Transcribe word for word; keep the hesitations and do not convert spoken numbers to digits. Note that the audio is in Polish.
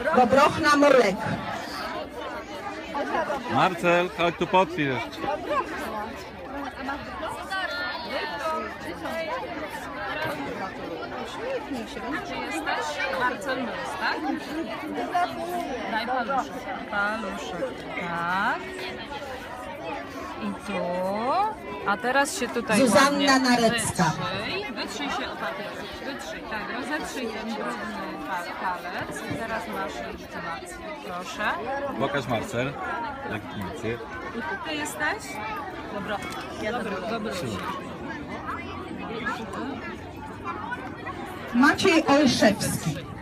Dobrochna Molek. Marcel, chodź tu potwierdź. Czy jesteś? Marcel Mróz, tak? Daj paluszek. Paluszek, tak. I tu. A teraz się tutaj Zuzanna ładnie Narecka. wytrzyj. Wytrzyj się o papierek. Wytrzyj, tak. Rozetrzyj ten brudny pa- palec. I teraz masz legitymację. Proszę. Pokaż Marcel. Legitymację. Ty jesteś? Dobra. Ja dobra, dobra. Maciej Olszewski.